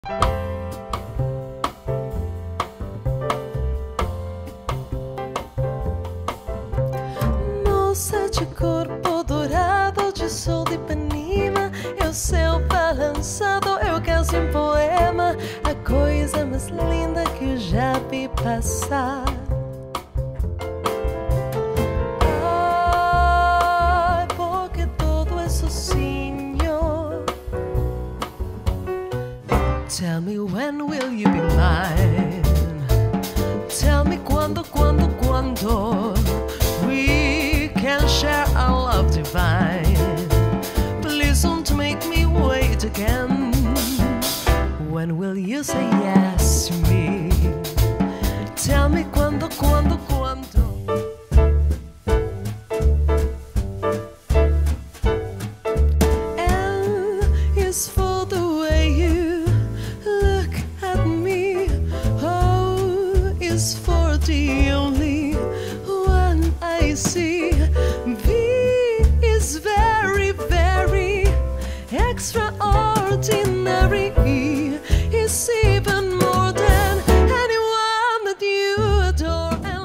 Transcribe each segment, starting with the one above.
Moça de corpo dourado, de sol de Ipanema, é o céu balançado, eu canto um poema, a coisa mais linda que eu já vi passar. Ai, porque todo é sozinho. Tell me when will you be mine? Tell me quando we can share our love divine. Please don't make me wait again. When will you say yes to me? Tell me quando L is for the way you look at me. O is for the only one I see. V is very, very extraordinary. E is even more than anyone that you adore and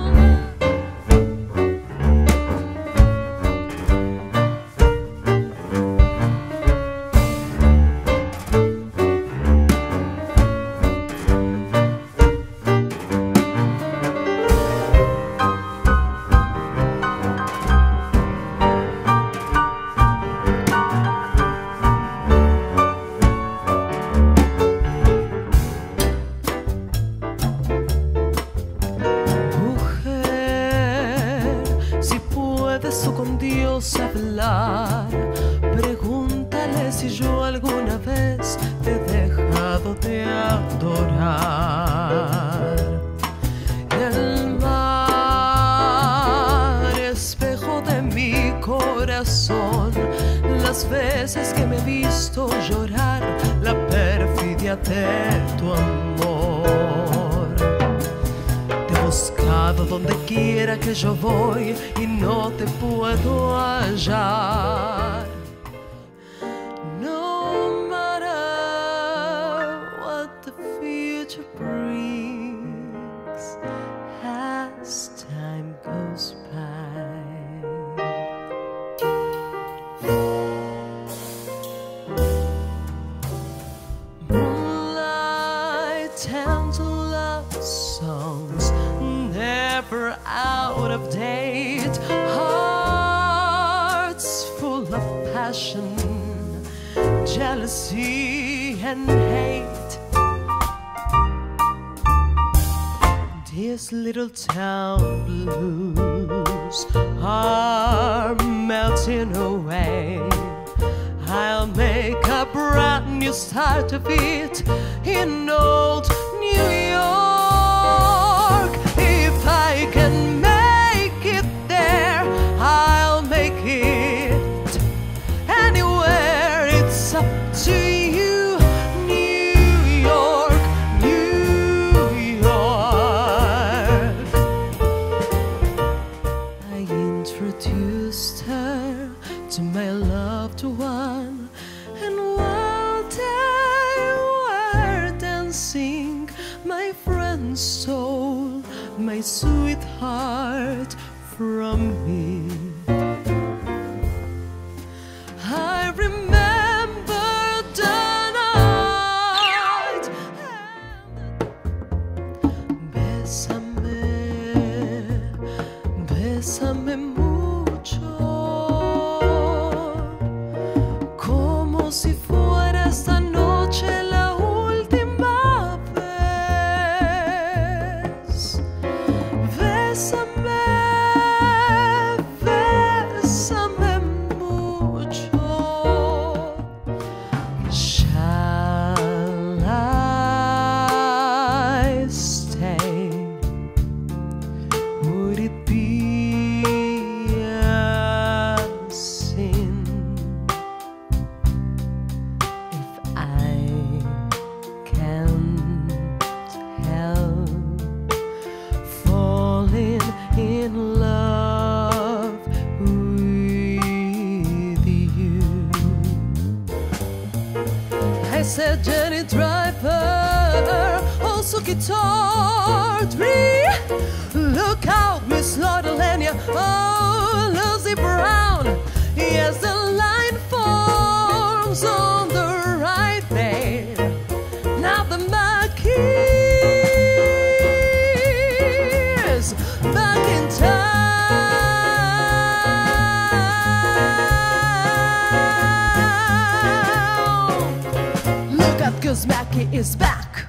tú con Dios hablar. Pregúntale si yo alguna vez te he dejado de adorar. El mar, espejo de mi corazón, las veces que me he visto llorar, la perfidia de tu amor. Te he buscado donde quiera que yo voy y no te puedo hallar. No matter what the future brings as time goes by. Moonlight and love songs, never out of date. Hearts full of passion, jealousy and hate. These little town blues are melting away. I'll make a brand new start of it in old New York. If I can make it there, I'll make it anywhere. It's up to you, New York, New York. I introduced her to my loved one, and while they were dancing, my friend stole my sweetheart from me. I remember the night and bésame, bésame mucho, como si fuera esta noche la última vez. Bésame, bésame mucho. Shall I stay? su guitar tree. Look out, Miss Lordelenia, oh, Lucy Brown. Yes, the line forms on the right there. Now the Marquis is back in town. Look out, 'cause Mackie is back.